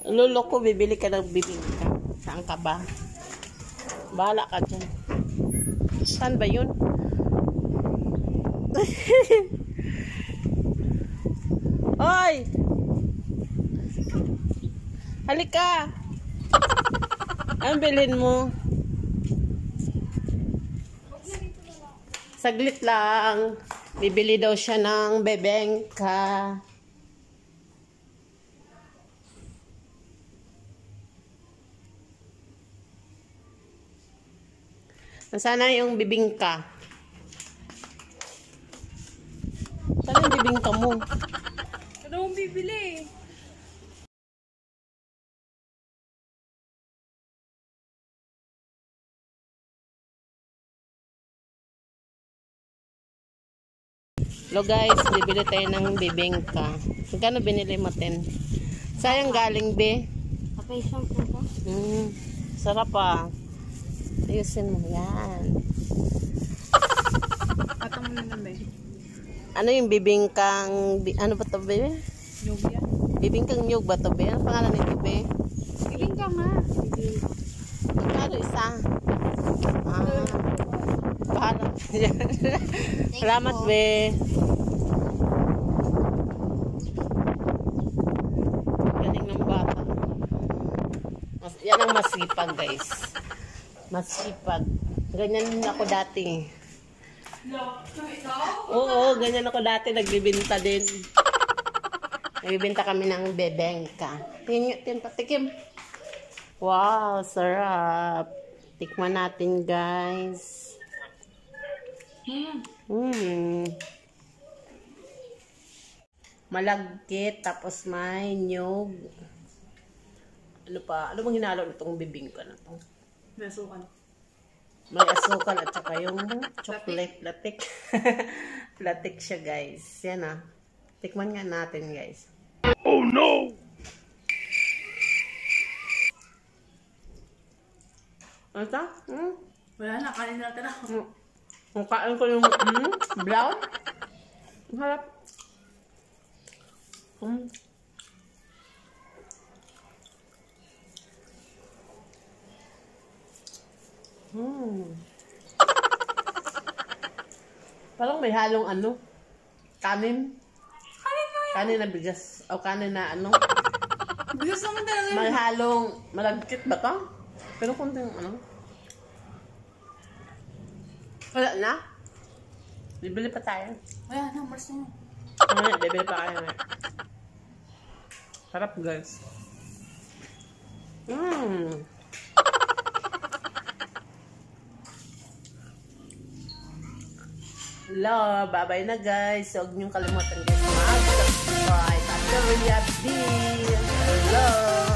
Lolo ko, bibili ka ng bibingka. Saan ka ba? Bahala ka dyan. Saan ba yun? Hoy! Halika! Anong bilhin mo? Saglit lang. Bibili daw siya ng bebengka. Nasaan yung bibingka? Saan yung bibingka mo? Ano mong bibili? Hello guys, bibili tayo ng bibingka. Magkano binili mo, Ten? Sayang galing, be? Okay, shampoo ba? Sarap ah. Ayusin mo yan. Patang mo na naman. Ano yung bibingkang... Ano ba ito, be? Nyug yan. Bibingkang nyug ba ito, be? Ano pangalan nito, be? Bibingka nga. Magkano isa? Bahala. Salamat, be. Galing ng bata. Yan ang masipag, guys. Masipag. Ganyan din ako dati. Oo, ganyan ako dati. Nagbibinta din. Nagbibinta kami ng bebengka. Tingin, patikim. Wow, sarap. Tikman natin, guys. Malagkit, tapos may nyug. Ano pa? Ano bang hinalo nitong bibingka na to? May asukal. May asukal at saka yung chocolate latik. Latik siya, guys. Yan ah. Tikman nga natin, guys. Oh no! Ano ito? Wala na, kanin natin ako. Kung kain ko yung brown. Ang harap. Parang may halong ano? Kanin. Kanin na bigas. O kanin na ano? Bigas naman talaga yun. May halong malagkit ba to? Pero konting ano? Wala na? Bibili pa tayo. Wala na, mars na yun. Ngayon, bibili pa kayo ngayon. Sarap, guys. Hello, bye-bye na guys. Huwag niyong kalimutan guys mag-subscribe at the Hello.